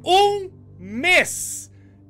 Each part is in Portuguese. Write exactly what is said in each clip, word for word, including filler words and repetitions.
um mês,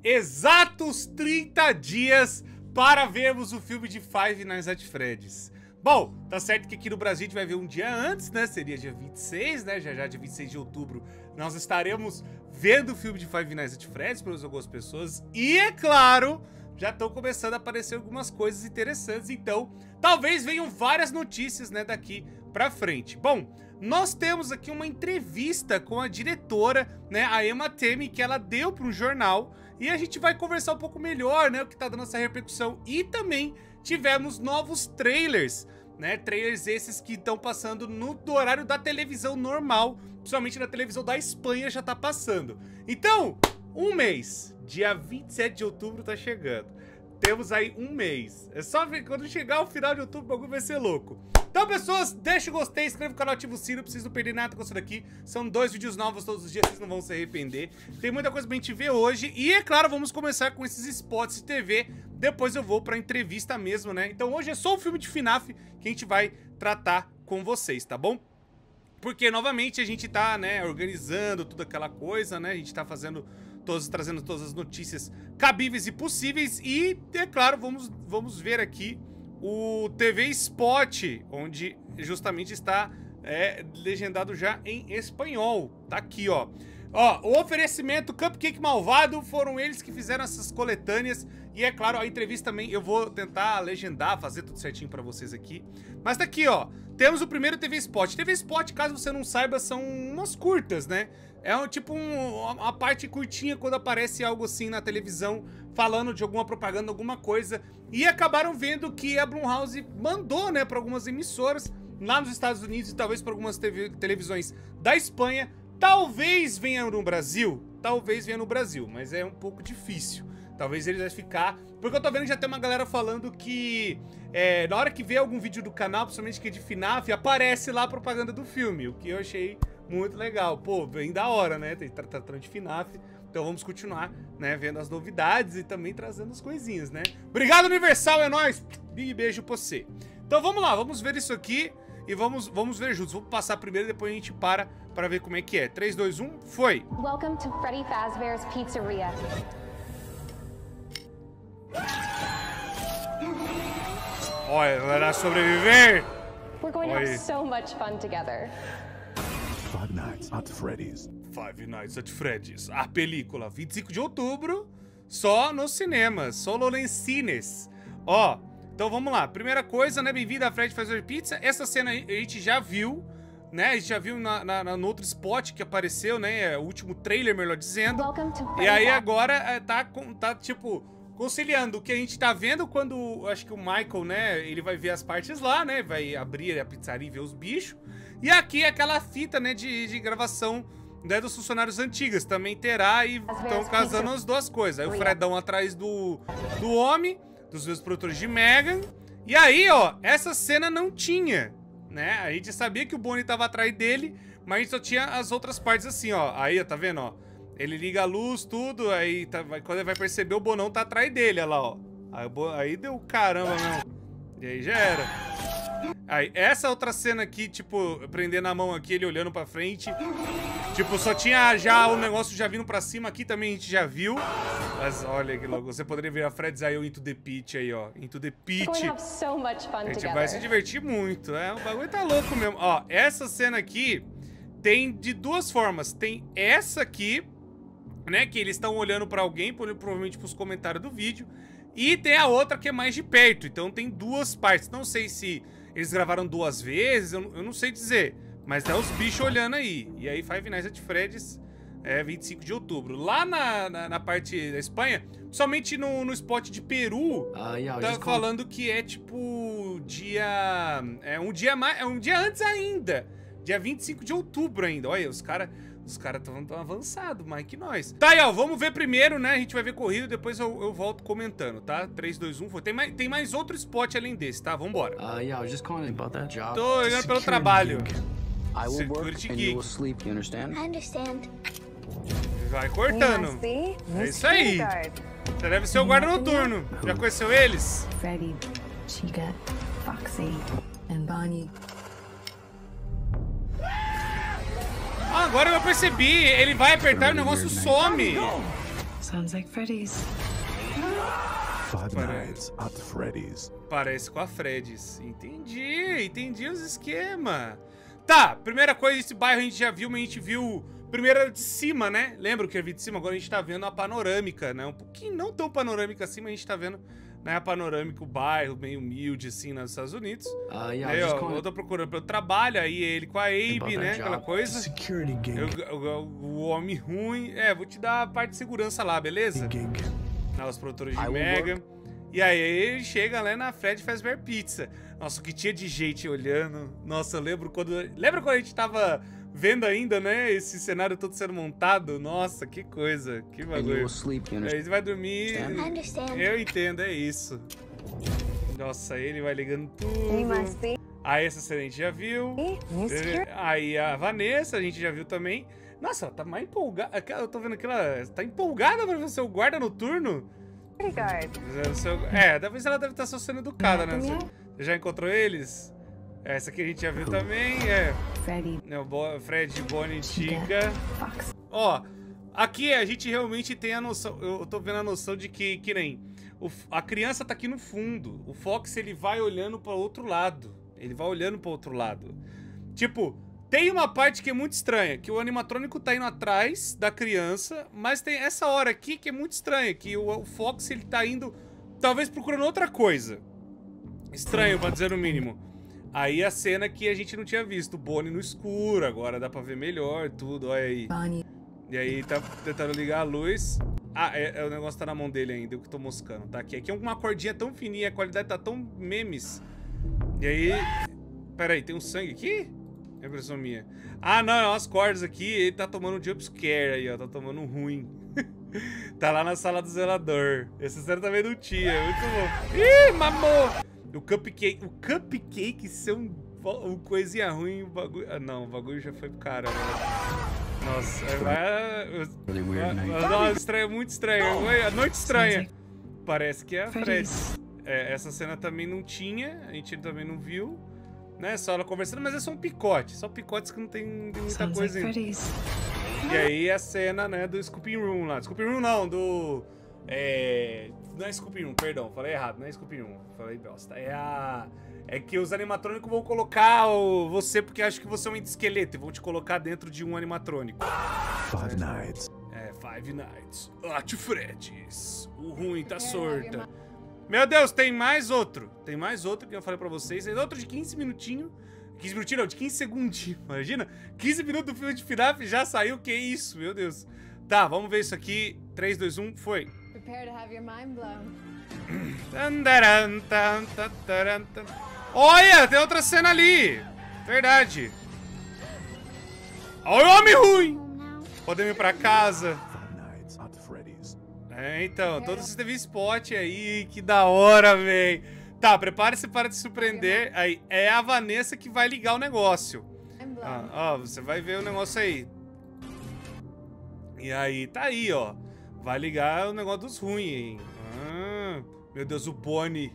exatos trinta dias para vermos o filme de Five Nights at Freddy's. Bom, tá certo que aqui no Brasil a gente vai ver um dia antes, né? Seria dia vinte e seis, né? Já já dia vinte e seis de outubro nós estaremos vendo o filme de Five Nights at Freddy's para algumas pessoas. E é claro, já estão começando a aparecer algumas coisas interessantes, então talvez venham várias notícias, né, daqui pra frente. Bom, nós temos aqui uma entrevista com a diretora, né, a Emma Tammy, que ela deu para um jornal, e a gente vai conversar um pouco melhor, né, o que tá dando essa repercussão. E também tivemos novos trailers, né, trailers esses que estão passando no do horário da televisão normal, principalmente na televisão da Espanha já tá passando. Então, um mês, dia vinte e sete de outubro tá chegando. Temos aí um mês. É só ver quando chegar o final de outubro, o bagulho vai ser louco. Então, pessoas, deixa o gostei, inscreve no canal, ativa o sino, não precisa não perder nada com isso daqui. São dois vídeos novos todos os dias, vocês não vão se arrepender. Tem muita coisa pra gente ver hoje. E, é claro, vamos começar com esses spots de T V. Depois eu vou pra entrevista mesmo, né? Então, hoje é só o filme de F NAF que a gente vai tratar com vocês, tá bom? Porque, novamente, a gente tá, né, organizando tudo aquela coisa, né? A gente tá fazendo... Todos, trazendo todas as notícias cabíveis e possíveis. E, é claro, vamos, vamos ver aqui o T V Spot, onde justamente está é, legendado já em espanhol. Tá aqui, ó. Ó, o oferecimento Cupcake Malvado, foram eles que fizeram essas coletâneas. E, é claro, a entrevista também eu vou tentar legendar, fazer tudo certinho pra vocês aqui. Mas tá aqui, ó. Temos o primeiro T V Spot. T V Spot, caso você não saiba, são umas curtas, né? É um, tipo um, uma parte curtinha quando aparece algo assim na televisão, falando de alguma propaganda, alguma coisa. E acabaram vendo que a Blumhouse mandou, né, para algumas emissoras lá nos Estados Unidos e talvez para algumas televisões da Espanha. Talvez venha no Brasil, talvez venha no Brasil, mas é um pouco difícil. Talvez eles vão ficar... Porque eu tô vendo que já tem uma galera falando que... É, na hora que vê algum vídeo do canal, principalmente que é de F NAF, aparece lá a propaganda do filme. O que eu achei muito legal. Pô, bem da hora, né? Tá tratando de F NAF. Então vamos continuar, né? Vendo as novidades e também trazendo as coisinhas, né? Obrigado, Universal, é nóis! Big beijo pra você. Então vamos lá, vamos ver isso aqui e vamos, vamos ver juntos. Vamos passar primeiro e depois a gente para pra ver como é que é. três, dois, um, foi! Welcome to Freddy Fazbear's Pizzeria. Olha, ela irá sobreviver! We're going to have so much fun together. Five Nights at Freddy's. Five Nights at Freddy's. A película, vinte e cinco de outubro, só nos cinemas, solo nos cines. Ó, então vamos lá. Primeira coisa, né? Bem-vindo a Freddy Fazbear Pizza. Essa cena a gente já viu, né? A gente já viu na, na, na, no outro spot que apareceu, né? O último trailer, melhor dizendo. E aí agora tá, tá tipo... conciliando o que a gente tá vendo quando, acho que o Michael, né, ele vai ver as partes lá, né, vai abrir a pizzaria e ver os bichos. E aqui aquela fita, né, de, de gravação, né, dos funcionários antigos, também terá e estão casando as duas coisas. Aí o Fredão atrás do, do homem, dos meus produtores de Megan. E aí, ó, essa cena não tinha, né, a gente sabia que o Bonnie tava atrás dele, mas a gente só tinha as outras partes assim, ó. Aí, ó, tá vendo, ó? Ele liga a luz, tudo, aí tá, vai, quando ele vai perceber, o Bonão tá atrás dele, olha lá, ó. Aí, aí deu caramba mesmo. E aí já era. Aí, essa outra cena aqui, tipo, prendendo a mão aqui, ele olhando pra frente. Tipo, só tinha já o negócio já vindo pra cima, aqui também a gente já viu. Mas olha que louco, você poderia ver a Fred's aí, o Into the Pit aí, ó. Into the Pit. A gente vai se divertir muito, é, o bagulho tá louco mesmo. Ó, essa cena aqui tem de duas formas. Tem essa aqui, né, que eles estão olhando pra alguém, provavelmente pros comentários do vídeo. E tem a outra que é mais de perto, então tem duas partes. Não sei se eles gravaram duas vezes, eu, eu não sei dizer. Mas tá os bichos olhando aí. E aí Five Nights at Freddy's, é vinte e cinco de outubro. Lá na, na, na parte da Espanha, somente no, no spot de Peru, uh, yeah, tá falando que é tipo dia... É um dia, mais, é um dia antes ainda. Dia vinte e cinco de outubro ainda. Olha, os caras... Os caras estão tão avançados, mais que nós. Tá aí, ó, vamos ver primeiro, né? A gente vai ver corrido, depois eu, eu volto comentando, tá? três, dois, um, foi. Tem mais, tem mais outro spot além desse, tá? Vambora. Uh, yeah, I was just calling about that job. Tô ligando pelo trabalho. I will work and you will sleep, you understand? I understand. Vai cortando. É isso aí. Você deve ser o guarda noturno. Já conheceu eles? Freddy, Chica, Foxy and Bonnie. Ah, agora eu percebi. Ele vai apertar e o negócio some. Sounds like Freddy's. Five Nights at Freddy's. Parece com a Freddy's. Entendi, entendi os esquemas. Tá, primeira coisa, esse bairro a gente já viu, mas a gente viu primeiro de cima, né? Lembra que eu vi de cima? Agora a gente tá vendo a panorâmica, né? Um pouquinho, não tão panorâmica assim, mas a gente tá vendo, né, a panorâmica, o bairro meio humilde, assim, nos Estados Unidos. Uh, yeah, Aí, just ó, calling- eu tô procurando pelo trabalho, aí ele com a Abe, about né? that Aquela job. coisa. Security gig. Eu- eu- o homem ruim. É, vou te dar a parte de segurança lá, beleza? Gig. Ah, os produtores I de will Mega. E aí ele chega lá na Fred Fazbear Pizza. Nossa, o que tinha de gente olhando. Nossa, eu lembro quando... Lembra quando a gente tava vendo ainda, né? Esse cenário todo sendo montado? Nossa, que coisa. Que And you bagulho. will sleep, you Aí understand? ele vai dormir... I understand. Eu entendo, é isso. Nossa, ele vai ligando You tudo. must be. Aí essa cena a gente já viu. New security. Aí a Vanessa a gente já viu também. Nossa, ela tá mais empolgada. Eu tô vendo que ela tá empolgada pra ver o seu guarda noturno. guard. É, talvez ela deve estar só sendo educada, né? Você já encontrou eles? Essa aqui a gente já viu também, é. Freddy. É o Bo- Fred, Bonnie, Chica. Fox. Ó, aqui a gente realmente tem a noção, eu tô vendo a noção de que, que nem, o, a criança tá aqui no fundo. O Fox, ele vai olhando para outro lado. Ele vai olhando para outro lado. Tipo, tem uma parte que é muito estranha, que o animatrônico tá indo atrás da criança, mas tem essa hora aqui que é muito estranha, que o, o Fox, ele tá indo, talvez procurando outra coisa. Estranho, pra dizer o mínimo. Aí a cena que a gente não tinha visto, o Bonnie no escuro, agora dá pra ver melhor, tudo, olha aí. Bonnie. E aí tá tentando ligar a luz. Ah, é, é, o negócio tá na mão dele ainda, eu que tô moscando, tá? Aqui, aqui é uma cordinha tão fininha, a qualidade tá tão memes. E aí... Pera aí, tem um sangue aqui? É impressão minha. Ah, não, é umas cordas aqui, ele tá tomando um jumpscare aí, ó, tá tomando um ruim. Tá lá na sala do zelador. Essa cena também não tinha, muito bom. Ih, mamou! O cupcake, o cupcake ser um, um coisinha ruim, o bagulho... Ah, não, o bagulho já foi pro cara, velho. Nossa, vai... Really weird night. Nossa, estranho, muito estranho. Foi a noite estranha. Sounds Parece que é a Fred. Freddy's. É, essa cena também não tinha, a gente também não viu. Né, só ela conversando, mas é só um picote. Só picotes que não tem, tem muita Sounds like coisa ainda. Freddy's. E aí a cena, né, do Scooping Room lá. Scooping Room não, do... É... Não é Scooping Room, perdão, falei errado, não é Scooping Room. Falei bosta. É a... É que os animatrônicos vão colocar o... você porque acham que você é um esqueleto e vão te colocar dentro de um animatrônico. Five Nights. É, Five Nights at Freddy's. O ruim tá sorta. Meu Deus, tem mais outro. Tem mais outro que eu falei pra vocês. Tem outro de quinze minutinhos. quinze minutinhos não, de quinze segundinhos. Imagina, quinze minutos do filme de F NAF já saiu. Que isso, meu Deus. Tá, vamos ver isso aqui. três, dois, um, foi. Prepare to have your mind blown. Tandaran, tan, tan, taran, tan. Olha, tem outra cena ali. Verdade. Olha o homem ruim. Podemos ir pra casa. Five Nights at Freddy's. É, então, todos vocês teve spot aí, que da hora, véi. Tá, prepare-se para te surpreender. Aí, é a Vanessa que vai ligar o negócio. Mind blown. Ah, ó, você vai ver o negócio aí. E aí, tá aí, ó. Vai ligar o negócio dos ruins, hein. Ah, meu Deus, o Bonnie.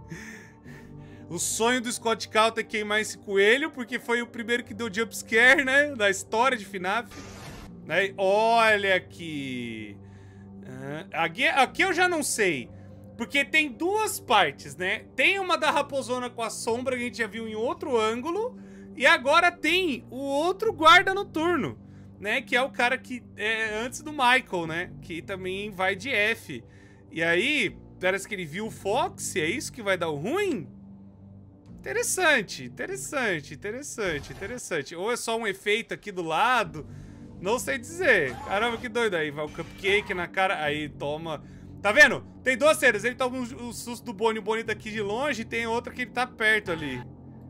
O sonho do Scott Calter é queimar esse coelho, porque foi o primeiro que deu jumpscare, né? Da história de F NAF. Aí, olha aqui. Ah, aqui. Aqui eu já não sei. Porque tem duas partes, né? Tem uma da raposona com a sombra que a gente já viu em outro ângulo. E agora tem o outro guarda noturno, né? Que é o cara que é antes do Michael, né? Que também vai de F. E aí, parece que ele viu o Fox. É isso que vai dar o ruim? Interessante, interessante, interessante, interessante. Ou é só um efeito aqui do lado. Não sei dizer. Caramba, que doido. Aí vai o cupcake na cara. Aí toma... Tá vendo? Tem duas cenas. Ele toma o susto do Bonnie, o Bonnie daqui de longe. E tem outra que ele tá perto ali.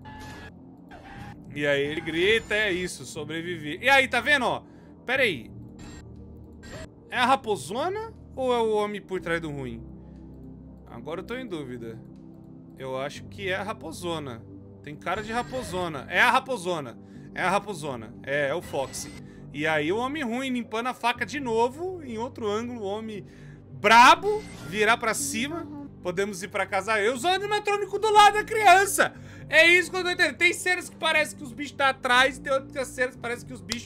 E aí ele grita, é isso, sobreviver. E aí, tá vendo, ó? Pera aí. É a raposona ou é o homem por trás do ruim? Agora eu tô em dúvida. Eu acho que é a raposona. Tem cara de raposona. É a raposona. É a raposona. É, é o Foxy. E aí o homem ruim limpando a faca de novo. Em outro ângulo, o homem brabo. Virar pra cima. Podemos ir pra casa. Eu usando o animatrônico do lado da criança. É isso que eu tô entendendo. Tem cenas que parece que os bichos tá atrás. Tem outras cenas que parece que os bichos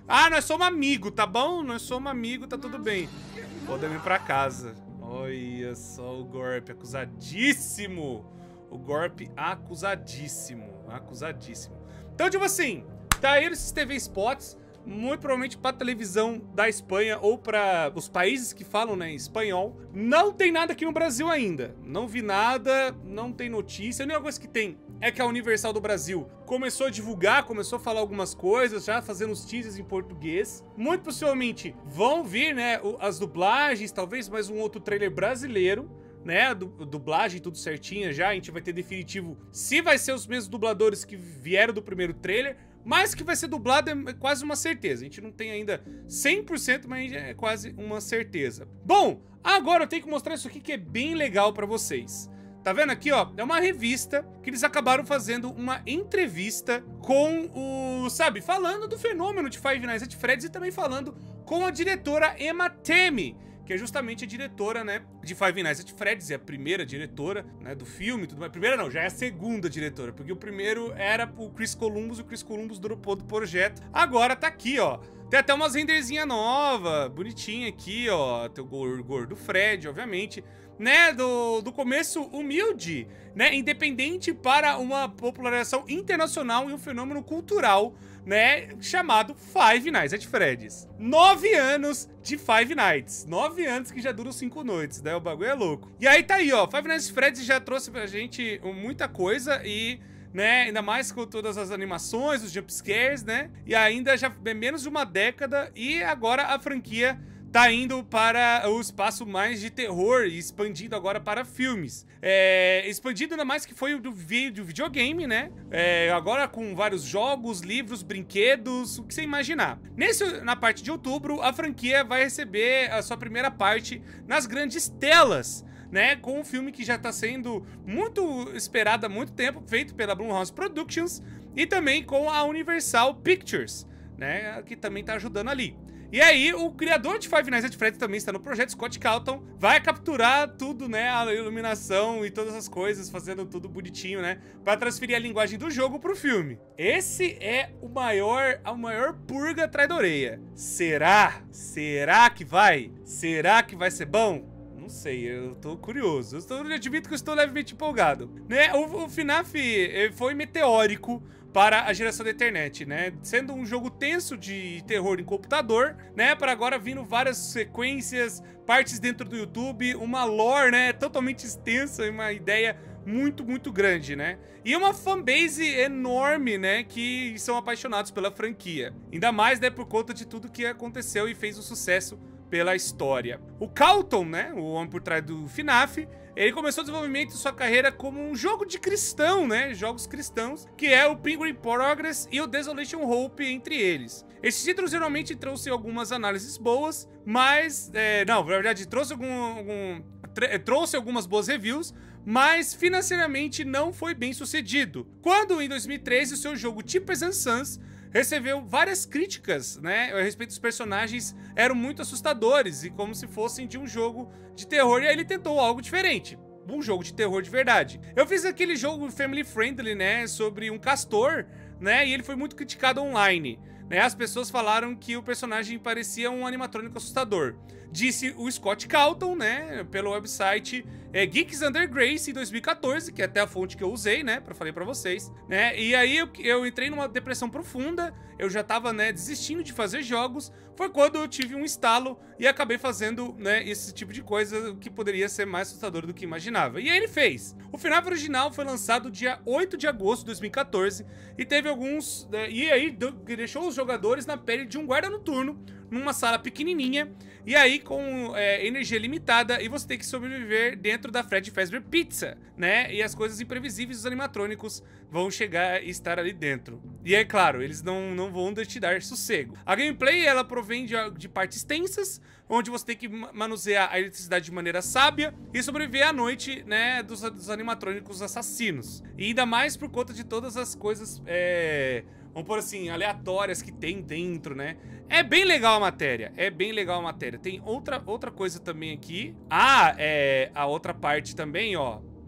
Ah, nós somos amigos, tá bom? Nós somos amigos, tá tudo bem. Podemos ir pra casa. Olha só o Gorp, acusadíssimo. O Gorp acusadíssimo, acusadíssimo. Então, tipo assim, tá aí esses T V Spots, muito provavelmente pra televisão da Espanha ou pra os países que falam, né, espanhol. Não tem nada aqui no Brasil ainda. Não vi nada, não tem notícia. A única coisa que tem é que a Universal do Brasil começou a divulgar, começou a falar algumas coisas, já fazendo os teasers em português. Muito possivelmente vão vir, né, as dublagens, talvez mais um outro trailer brasileiro, né, du dublagem, tudo certinho já. A gente vai ter definitivo se vai ser os mesmos dubladores que vieram do primeiro trailer, mas que vai ser dublado é quase uma certeza. A gente não tem ainda cem por cento, mas é quase uma certeza. Bom, agora eu tenho que mostrar isso aqui que é bem legal pra vocês. Tá vendo aqui, ó? É uma revista que eles acabaram fazendo uma entrevista com o... Sabe, falando do fenômeno de Five Nights at Freddy's e também falando com a diretora Emma Tammy, que é justamente a diretora, né, de Five Nights at Freddy's, é a primeira diretora, né, do filme e tudo mais. Primeira não, já é a segunda diretora, porque o primeiro era o Chris Columbus e o Chris Columbus dropou do projeto. Agora tá aqui, ó. Tem até umas renderzinha nova, bonitinha aqui, ó. Tem o gordo Fred, obviamente, né, do, do começo humilde, né, independente para uma popularização internacional e um fenômeno cultural, né, chamado Five Nights at Freddy's. Nove anos de Five Nights. Nove anos que já duram cinco noites, né? O bagulho é louco. E aí tá aí, ó. Five Nights at Freddy's já trouxe pra gente muita coisa e... né, ainda mais com todas as animações, os jumpscares, né? E ainda já é menos de uma década e agora a franquia tá indo para o espaço mais de terror e expandido agora para filmes. É, expandido ainda mais que foi o do, do videogame, né? É, agora com vários jogos, livros, brinquedos, o que você imaginar. Nesse, na parte de outubro, a franquia vai receber a sua primeira parte nas grandes telas, né, com um filme que já tá sendo muito esperado há muito tempo, feito pela Blumhouse Productions e também com a Universal Pictures, né, que também tá ajudando ali. E aí, o criador de Five Nights at Freddy's também está no projeto, Scott Calton, vai capturar tudo, né, a iluminação e todas as coisas, fazendo tudo bonitinho, né, para transferir a linguagem do jogo pro filme. Esse é o maior, a maior purga atrás da orelha. Será? Será que vai? Será que vai ser bom? Não sei, eu tô curioso. Eu, estou, eu admito que eu estou levemente empolgado. Né? O, o F NAF foi meteórico para a geração da internet, né? Sendo um jogo tenso de terror em computador, né? Para agora vindo várias sequências, partes dentro do YouTube, uma lore, né? Totalmente extensa e uma ideia muito, muito grande, né? E uma fanbase enorme, né? Que são apaixonados pela franquia. Ainda mais, né? Por conta de tudo que aconteceu e fez o sucesso pela história. O Calton, né, o homem por trás do F NAF, ele começou o desenvolvimento de sua carreira como um jogo de cristão, né, jogos cristãos, que é o Pilgrim Progress e o Desolation Hope entre eles. Esses títulos geralmente trouxe algumas análises boas, mas, é, não, na verdade, trouxe, algum, algum, trouxe algumas boas reviews, mas financeiramente não foi bem sucedido. Quando, em dois mil e treze, o seu jogo Cheapers and Sons recebeu várias críticas, né, a respeito dos personagens, eram muito assustadores e como se fossem de um jogo de terror, e aí ele tentou algo diferente, um jogo de terror de verdade. Eu fiz aquele jogo family friendly, né, sobre um castor, né, e ele foi muito criticado online, né, as pessoas falaram que o personagem parecia um animatrônico assustador. Disse o Scott Calton, né, pelo website é, Geeks Under Grace em dois mil e quatorze, que é até a fonte que eu usei, né, pra falei pra vocês, né, e aí eu, eu entrei numa depressão profunda, eu já tava, né, desistindo de fazer jogos, foi quando eu tive um estalo e acabei fazendo, né, esse tipo de coisa que poderia ser mais assustador do que imaginava. E aí ele fez. O F NAF original foi lançado dia oito de agosto de dois mil e quatorze e teve alguns, né, e aí deixou os jogadores na pele de um guarda noturno, numa sala pequenininha, e aí com é, energia limitada, e você tem que sobreviver dentro da Freddy Fazbear Pizza, né? E as coisas imprevisíveis dos animatrônicos vão chegar e estar ali dentro. E é claro, eles não, não vão te dar sossego. A gameplay, ela provém de, de partes tensas, onde você tem que manusear a eletricidade de maneira sábia e sobreviver à noite, né, dos, dos animatrônicos assassinos. E ainda mais por conta de todas as coisas, é... vamos pôr assim, aleatórias que tem dentro, né? É bem legal a matéria, é bem legal a matéria. Tem outra, outra coisa também aqui. Ah, é, a outra parte também, ó,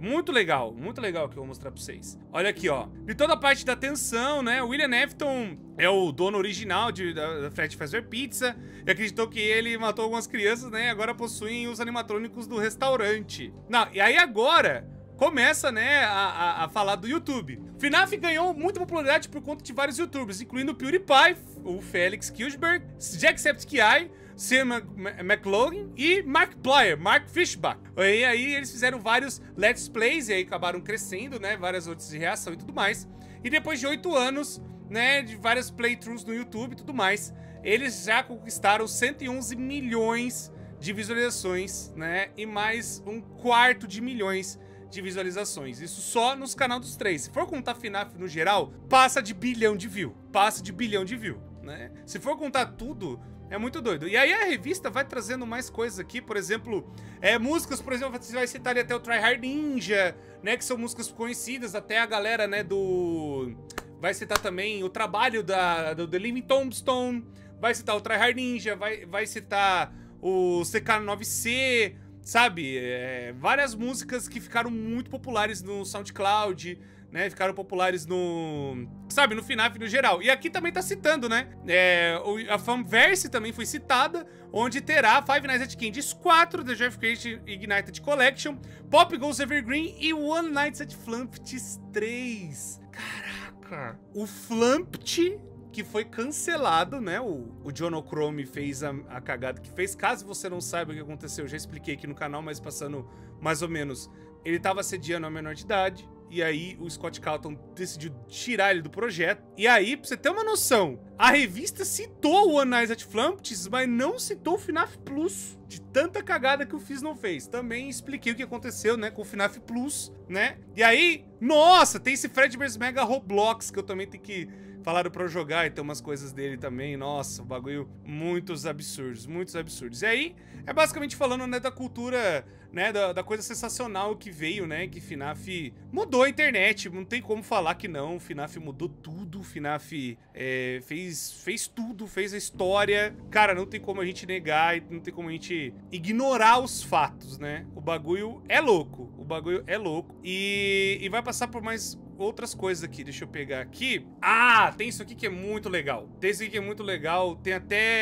Muito legal, muito legal que eu vou mostrar pra vocês. Olha aqui, ó. De toda a parte da atenção, né? O William Afton é o dono original de, da, da Fred Fazbear Pizza. E acreditou que ele matou algumas crianças, né? E agora possuem os animatrônicos do restaurante. Não, e aí agora começa, né, a, a, a falar do YouTube. FNAF ganhou muita popularidade por conta de vários youtubers, incluindo o PewDiePie, o Felix Kilsberg, Jacksepticeye, Sam McLaughlin e Mark Plyer, Mark Fishbach. E aí eles fizeram vários Let's Plays e aí acabaram crescendo, né, várias outras de reação e tudo mais. E depois de oito anos, né, de várias playthroughs no YouTube e tudo mais, eles já conquistaram cento e onze milhões de visualizações, né, e mais um quarto de milhões de visualizações. Isso só nos canais dos três. Se for contar FNAF no geral, passa de bilhão de view. Passa de bilhão de view, né? Se for contar tudo, é muito doido. E aí a revista vai trazendo mais coisas aqui, por exemplo, é, músicas, por exemplo, você vai citar ali até o Try Hard Ninja, né, que são músicas conhecidas, até a galera, né, do... Vai citar também o trabalho da, do The Living Tombstone, vai citar o Try Hard Ninja, vai, vai citar o C K nove C, sabe? É, várias músicas que ficaram muito populares no SoundCloud, né? Ficaram populares no... Sabe? No FNAF no geral. E aqui também tá citando, né? É, a Fanverse também foi citada, onde terá Five Nights at Candy's quatro, The Jeff Creation Ignited Collection, Pop Goes Evergreen e One Night at Flumpty's três. Caraca! O Flumpty, que foi cancelado, né? O, o John O'Chrome fez a, a cagada que fez. Caso você não saiba o que aconteceu, eu já expliquei aqui no canal, mas passando mais ou menos. Ele tava assediando a menor de idade, e aí o Scott Calton decidiu tirar ele do projeto. E aí, pra você ter uma noção, a revista citou o One Night at Flumpty's, mas não citou o FNAF Plus. De tanta cagada que o Fizz não fez. Também expliquei o que aconteceu, né, com o FNAF Plus, né? E aí, nossa, tem esse Fredbear's Mega Roblox, que eu também tenho que... Falaram pra eu jogar e tem umas coisas dele também. Nossa, o bagulho, muitos absurdos, muitos absurdos. E aí, é basicamente falando, né, da cultura, né, da, da coisa sensacional que veio, né, que FNAF mudou a internet. Não tem como falar que não. FNAF mudou tudo, FNAF é, fez, fez tudo, fez a história. Cara, não tem como a gente negar, não tem como a gente ignorar os fatos, né? O bagulho é louco, o bagulho é louco. E, e vai passar por mais... outras coisas aqui, deixa eu pegar aqui. Ah, tem isso aqui que é muito legal. Tem isso aqui que é muito legal. Tem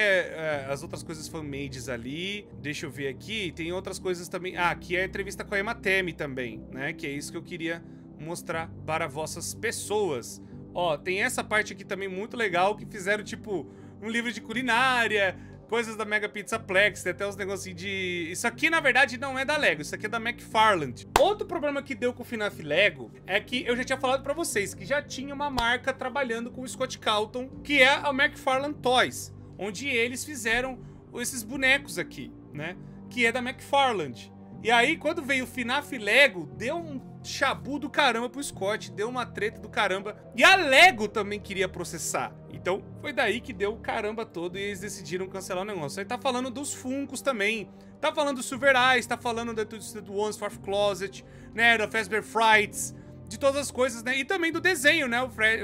até uh, as outras coisas fan-mades ali. Deixa eu ver aqui. Tem outras coisas também. Ah, aqui é a entrevista com a Emma Temi também, né? Que é isso que eu queria mostrar para vossas pessoas. Ó, tem essa parte aqui também muito legal, que fizeram, tipo, um livro de culinária, coisas da Mega Pizzaplex, tem até uns negocinhos de... Isso aqui, na verdade, não é da Lego, isso aqui é da McFarland. Outro problema que deu com o FNAF Lego é que eu já tinha falado pra vocês que já tinha uma marca trabalhando com o Scott Calton, que é a McFarland Toys, onde eles fizeram esses bonecos aqui, né? Que é da McFarland. E aí, quando veio o FNAF Lego, deu um chabu do caramba pro Scott, deu uma treta do caramba. E a Lego também queria processar. Então, foi daí que deu o caramba todo e eles decidiram cancelar o negócio. Aí tá falando dos Funkos também. Tá falando do Silver Eyes, tá falando da Twisted Ones, Fourth Closet, né, da Fazbear Frights, de todas as coisas, né? E também do desenho, né? O Fred,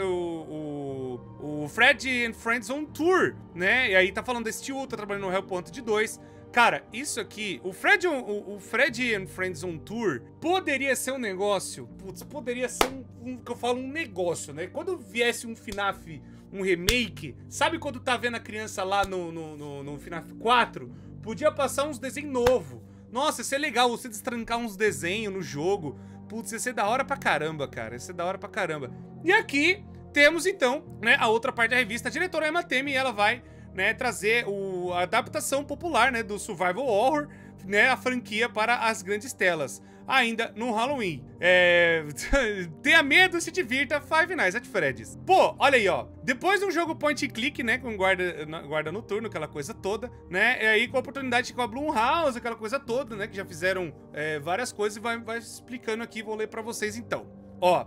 o, o, o Fred and Friends on Tour, né? E aí tá falando da Steel, tá trabalhando no Hellpoint de dois. Cara, isso aqui, o Fred, o, o Fred and Friends on Tour poderia ser um negócio, putz, poderia ser um, um, que eu falo, um negócio, né? Quando viesse um FNAF, um remake, sabe quando tá vendo a criança lá no, no, no, no FNAF quatro? Podia passar uns desenhos novos. Nossa, ia ser legal você destrancar uns desenhos no jogo. Putz, ia ser da hora pra caramba, cara, ia ser da hora pra caramba. E aqui temos, então, né, a outra parte da revista, a diretora Emma Temi, ela vai... né, trazer o, a adaptação popular, né, do Survival Horror, né, a franquia para as grandes telas, ainda no Halloween. É... Tenha medo, se divirta, Five Nights at Freddy's. Pô, olha aí, ó, depois de um jogo point and click, né, com guarda, guarda noturno, aquela coisa toda, né, e aí com a oportunidade com a Blumhouse, aquela coisa toda, né, que já fizeram é, várias coisas e vai, vai explicando aqui, vou ler pra vocês então. Ó,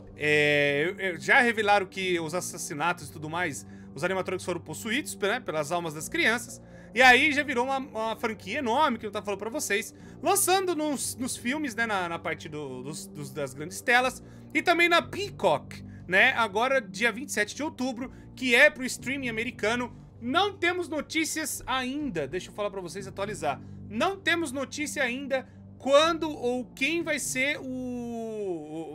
é, já revelaram que os assassinatos e tudo mais, os animatrônicos foram possuídos, né, pelas almas das crianças. E aí já virou uma, uma franquia enorme, que eu tava falando pra vocês, lançando nos, nos filmes, né, na, na parte do, dos, dos, das grandes telas. E também na Peacock, né, agora dia vinte e sete de outubro, que é pro streaming americano. Não temos notícias ainda, deixa eu falar pra vocês, atualizar. Não temos notícia ainda quando ou quem vai ser o...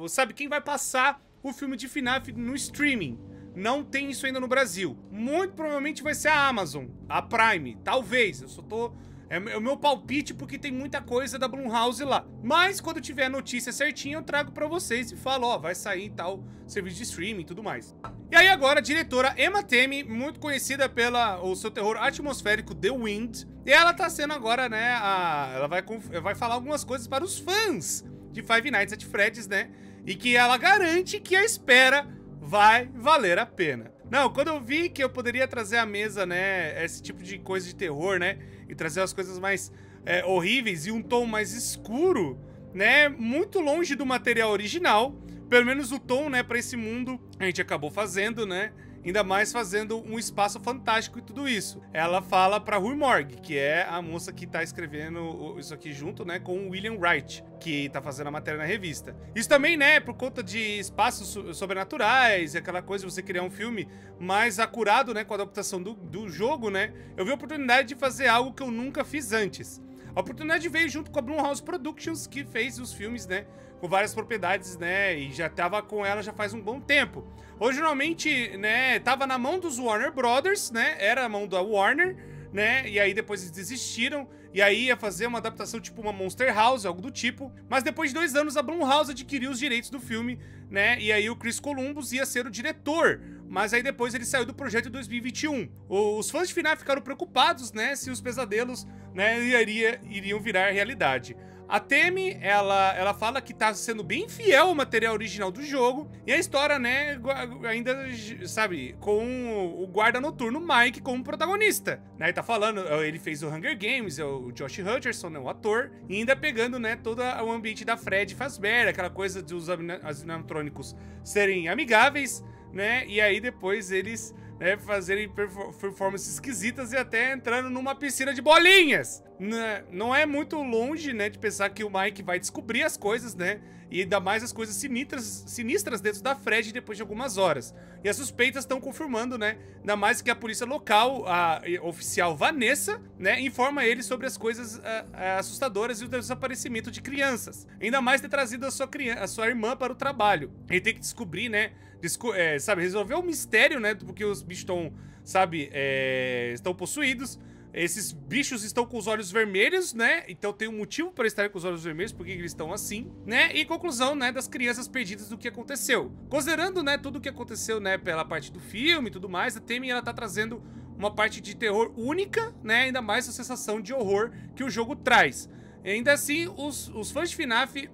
sabe, quem vai passar o filme de F NAF no streaming. Não tem isso ainda no Brasil. Muito provavelmente vai ser a Amazon, a Prime, talvez. Eu só tô... É o meu palpite porque tem muita coisa da Blumhouse lá. Mas quando tiver a notícia certinha, eu trago pra vocês e falo, ó, vai sair tal serviço de streaming e tudo mais. E aí agora a diretora Emma Tammy, muito conhecida pelo seu terror atmosférico The Wind, e ela tá sendo agora, né, a, ela vai, vai falar algumas coisas para os fãs de Five Nights at Freddy's, né, e que ela garante que a espera vai valer a pena. Não, quando eu vi que eu poderia trazer à mesa, né, esse tipo de coisa de terror, né, e trazer as coisas mais é, horríveis e um tom mais escuro, né, muito longe do material original, pelo menos o tom, né, pra esse mundo a gente acabou fazendo, né, ainda mais fazendo um espaço fantástico e tudo isso. Ela fala pra Rui Morgue, que é a moça que tá escrevendo isso aqui junto, né, com o William Wright, que tá fazendo a matéria na revista. Isso também, né, por conta de espaços sobrenaturais, aquela coisa de você criar um filme mais acurado, né, com a adaptação do, do jogo, né, eu vi a oportunidade de fazer algo que eu nunca fiz antes. A oportunidade veio junto com a Blumhouse Productions, que fez os filmes, né, com várias propriedades, né, e já tava com ela já faz um bom tempo. Originalmente, né, tava na mão dos Warner Brothers, né, era a mão da Warner, né, e aí depois eles desistiram, e aí ia fazer uma adaptação tipo uma Monster House, algo do tipo, mas depois de dois anos a Blumhouse adquiriu os direitos do filme, né, e aí o Chris Columbus ia ser o diretor, mas aí depois ele saiu do projeto em dois mil e vinte e um. Os fãs de F NAF ficaram preocupados, né, se os pesadelos, né, iria, iriam virar realidade. A Tammy, ela, ela fala que tá sendo bem fiel ao material original do jogo, e a história, né, ainda, sabe, com o guarda noturno Mike como protagonista, né, ele tá falando, ele fez o Hunger Games, é o Josh Hutcherson, né, o ator, e ainda pegando, né, todo o ambiente da Fred Fazbear, aquela coisa dos animatrônicos serem amigáveis, né, e aí depois eles... né, fazerem performances esquisitas e até entrando numa piscina de bolinhas. Não é muito longe, né, de pensar que o Mike vai descobrir as coisas, né, e ainda mais as coisas sinistras, sinistras dentro da Fred depois de algumas horas. E as suspeitas estão confirmando, né, ainda mais que a polícia local, a oficial Vanessa, né, informa ele sobre as coisas a, a, assustadoras e o desaparecimento de crianças. Ainda mais ter trazido a sua, criança, a sua irmã para o trabalho. Ele tem que descobrir, né, Desco é, sabe, resolver o mistério, né, porque os bichos estão, sabe, é, estão possuídos. Esses bichos estão com os olhos vermelhos, né, então tem um motivo para estar com os olhos vermelhos, porque eles estão assim, né, e conclusão, né, das crianças perdidas do que aconteceu. Considerando, né, tudo o que aconteceu, né, pela parte do filme e tudo mais, a Tammy, ela tá trazendo uma parte de terror única, né, ainda mais a sensação de horror que o jogo traz. Ainda assim, os, os fãs de F NAF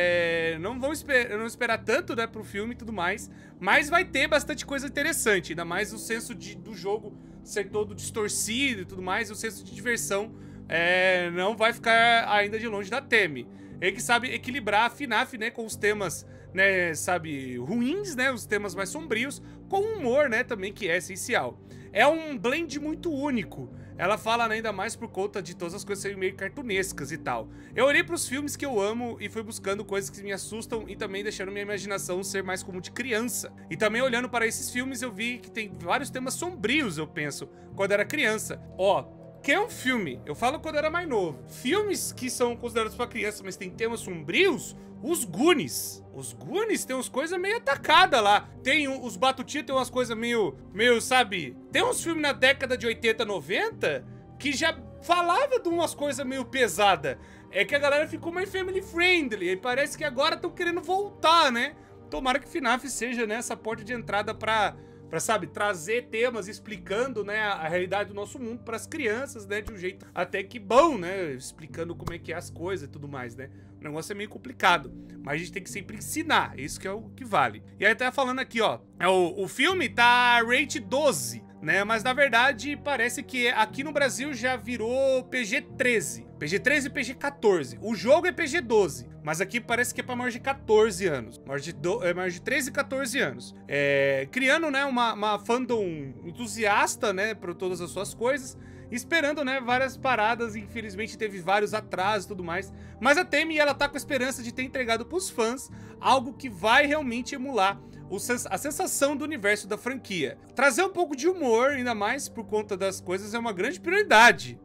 é, não vão esper não esperar tanto, né, pro filme e tudo mais, mas vai ter bastante coisa interessante, ainda mais o senso de, do jogo ser todo distorcido e tudo mais, e o senso de diversão é, não vai ficar ainda de longe da Tammy. Ele que sabe equilibrar a F NAF, né, com os temas, né, sabe, ruins, né, os temas mais sombrios, com humor, né, também, que é essencial. É um blend muito único. Ela fala ainda mais por conta de todas as coisas serem meio cartunescas e tal. Eu olhei pros filmes que eu amo e fui buscando coisas que me assustam e também deixando minha imaginação ser mais como de criança. E também olhando para esses filmes eu vi que tem vários temas sombrios, eu penso, quando era criança. Ó, que é um filme, eu falo quando era mais novo. Filmes que são considerados para criança, mas tem temas sombrios, os Goonies. Os Goonies tem umas coisas meio atacadas lá. Tem um, os Batutinha tem umas coisas meio, meio, sabe... Tem uns filmes na década de oitenta, noventa que já falava de umas coisas meio pesadas. É que a galera ficou mais family friendly. E parece que agora estão querendo voltar, né? Tomara que F NAF seja, né, essa porta de entrada pra... Pra, sabe, trazer temas explicando, né, a, a realidade do nosso mundo para as crianças, né, de um jeito até que bom, né, explicando como é que é as coisas e tudo mais, né. O negócio é meio complicado, mas a gente tem que sempre ensinar, isso que é o que vale. E aí tá falando aqui, ó, é o, o filme tá rate doze, né, mas na verdade parece que aqui no Brasil já virou P G treze. P G treze e P G quatorze. O jogo é P G doze, mas aqui parece que é pra maior de quatorze anos. Maior de, do, é maior de treze e quatorze anos. É, criando, né, uma, uma fandom entusiasta, né, por todas as suas coisas. Esperando, né, várias paradas. Infelizmente teve vários atrasos e tudo mais. Mas a Tammy, ela tá com a esperança de ter entregado pros fãs algo que vai realmente emular o sens a sensação do universo da franquia. Trazer um pouco de humor, ainda mais por conta das coisas, é uma grande prioridade.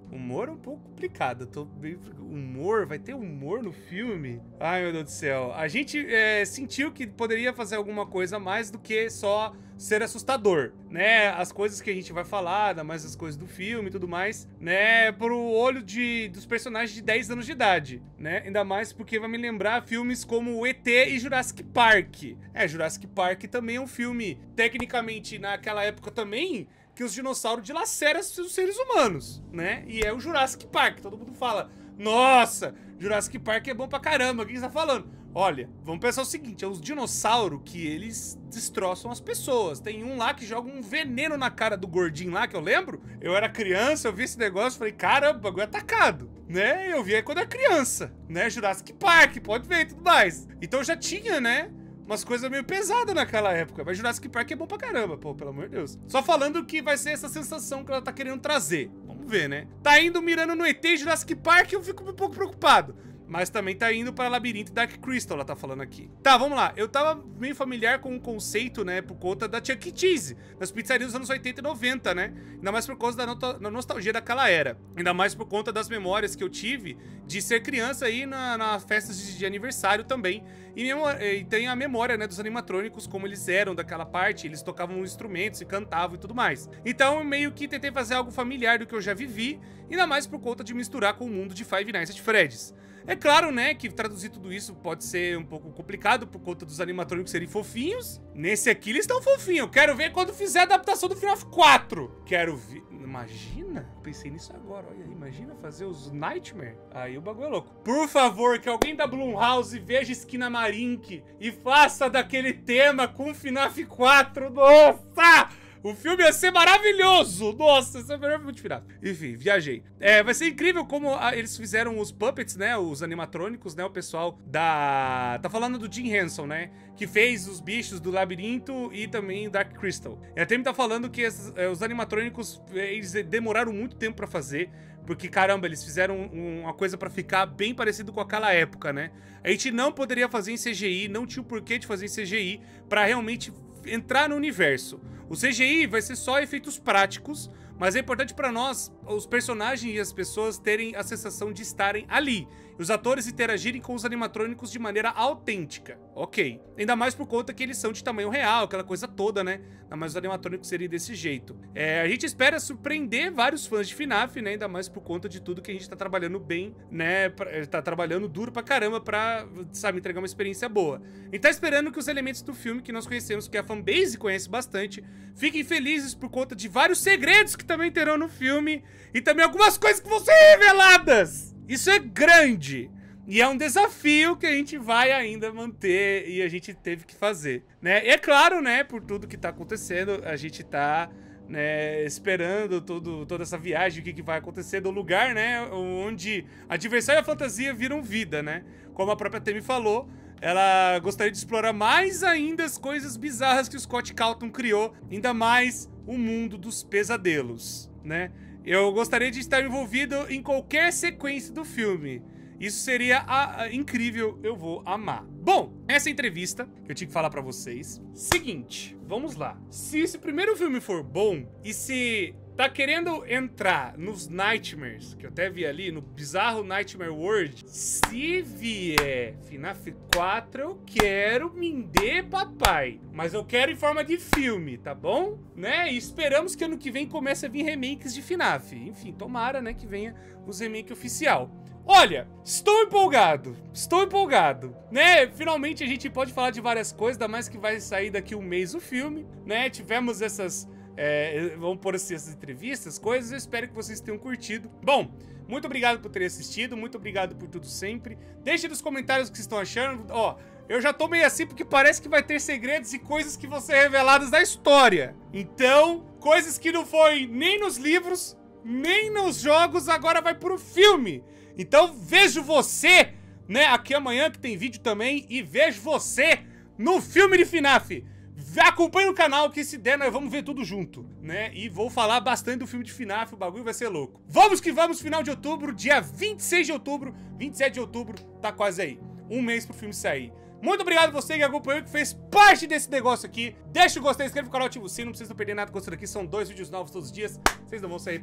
Humor é um pouco complicado. Eu tô bem... Humor? Vai ter humor no filme? Ai, meu Deus do céu. A gente é, sentiu que poderia fazer alguma coisa mais do que só ser assustador, né? As coisas que a gente vai falar, ainda mais as coisas do filme e tudo mais, né? Pro olho de, dos personagens de dez anos de idade, né? Ainda mais porque vai me lembrar filmes como E T e Jurassic Park. É, Jurassic Park também é um filme, tecnicamente, naquela época também, que os dinossauros dilaceram os seres humanos, né? E é o Jurassic Park. Todo mundo fala, nossa, Jurassic Park é bom pra caramba. O que você tá falando? Olha, vamos pensar o seguinte, é os dinossauros que eles destroçam as pessoas. Tem um lá que joga um veneno na cara do gordinho lá, que eu lembro. Eu era criança, eu vi esse negócio, falei, caramba, o bagulho é atacado, né? Eu vi aí quando era criança, né? Jurassic Park, pode ver e tudo mais. Então já tinha, né? Umas coisas meio pesadas naquela época. Mas Jurassic Park é bom pra caramba, pô, pelo amor de Deus. Só falando que vai ser essa sensação que ela tá querendo trazer. Vamos ver, né? Tá indo mirando no E T e Jurassic Park, eu fico um pouco preocupado. Mas também tá indo para Labirinto e Dark Crystal, ela tá falando aqui. Tá, vamos lá. Eu tava meio familiar com o conceito, né, por conta da Chuck E. Cheese, das pizzarias dos anos oitenta e noventa, né? Ainda mais por causa da, no da nostalgia daquela era. Ainda mais por conta das memórias que eu tive de ser criança aí na, na festas de, de aniversário também. E, e tem a memória, né, dos animatrônicos, como eles eram daquela parte, eles tocavam instrumentos e cantavam e tudo mais. Então eu meio que tentei fazer algo familiar do que eu já vivi, ainda mais por conta de misturar com o mundo de Five Nights at Freddy's. É claro, né, que traduzir tudo isso pode ser um pouco complicado por conta dos animatrônicos serem fofinhos. Nesse aqui eles estão fofinhos. Eu quero ver quando fizer a adaptação do F NAF quatro. Quero ver... Imagina? Pensei nisso agora. Olha, imagina fazer os Nightmare. Aí o bagulho é louco. Por favor, que alguém da Blumhouse veja Esquina Marink e faça daquele tema com F NAF quatro. Nossa! O filme ia ser maravilhoso! Nossa, esse é o melhor filme de F NAF. Enfim, viajei. É, vai ser incrível como a, eles fizeram os puppets, né? Os animatrônicos, né? O pessoal da... Tá falando do Jim Henson, né? Que fez os bichos do Labirinto e também Dark Crystal. E até me tá falando que esses, é, os animatrônicos, eles demoraram muito tempo pra fazer. Porque, caramba, eles fizeram uma coisa pra ficar bem parecido com aquela época, né? A gente não poderia fazer em C G I, não tinha o porquê de fazer em C G I pra realmente entrar no universo. O C G I vai ser só efeitos práticos, mas é importante pra nós, os personagens e as pessoas terem a sensação de estarem ali. Os atores interagirem com os animatrônicos de maneira autêntica. Ok. Ainda mais por conta que eles são de tamanho real, aquela coisa toda, né? Ainda mais os animatrônicos serem desse jeito. É, a gente espera surpreender vários fãs de F NAF, né? Ainda mais por conta de tudo que a gente tá trabalhando bem, né? Pra, tá trabalhando duro pra caramba pra, sabe, entregar uma experiência boa. A gente tá esperando que os elementos do filme que nós conhecemos, que a fanbase conhece bastante, fiquem felizes por conta de vários segredos que também terão no filme e também algumas coisas que vão ser reveladas. Isso é grande. E é um desafio que a gente vai ainda manter e a gente teve que fazer, né? E é claro, né, por tudo que tá acontecendo, a gente tá, né, esperando todo, toda essa viagem, o que, que vai acontecer do lugar, né, onde a diversão e a fantasia viram vida, né? Como a própria Temi falou, ela gostaria de explorar mais ainda as coisas bizarras que o Scott Calton criou, ainda mais o mundo dos pesadelos, né? Eu gostaria de estar envolvido em qualquer sequência do filme. Isso seria a, a, incrível, eu vou amar. Bom, essa entrevista que eu tinha que falar pra vocês. Seguinte, vamos lá. Se esse primeiro filme for bom, e se tá querendo entrar nos Nightmares, que eu até vi ali, no bizarro Nightmare World, se vier F NAF quatro, eu quero me dê papai. Mas eu quero em forma de filme, tá bom? Né? E esperamos que ano que vem comece a vir remakes de F NAF. Enfim, tomara, né, que venha os remakes oficial. Olha, estou empolgado, estou empolgado, né? Finalmente a gente pode falar de várias coisas, ainda mais que vai sair daqui um mês o filme, né? Tivemos essas, é, vamos pôr assim, essas entrevistas, coisas, eu espero que vocês tenham curtido. Bom, muito obrigado por terem assistido, muito obrigado por tudo sempre. Deixe nos comentários o que vocês estão achando, ó, eu já tô meio assim porque parece que vai ter segredos e coisas que vão ser reveladas da história. Então, coisas que não foi nem nos livros, nem nos jogos, agora vai pro filme. Então vejo você, né, aqui amanhã que tem vídeo também, e vejo você no filme de F NAF. Acompanhe o canal que se der nós vamos ver tudo junto, né, e vou falar bastante do filme de F NAF, o bagulho vai ser louco. Vamos que vamos, final de outubro, dia vinte e seis de outubro, vinte e sete de outubro, tá quase aí, um mês pro filme sair. Muito obrigado a você que acompanhou, que fez parte desse negócio aqui. Deixa o gostei, inscreva no canal, ativa o sino, não precisa perder nada com isso daqui, são dois vídeos novos todos os dias, vocês não vão se arrepender.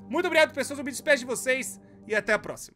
Muito obrigado, pessoas. Eu me despeço de vocês e até a próxima.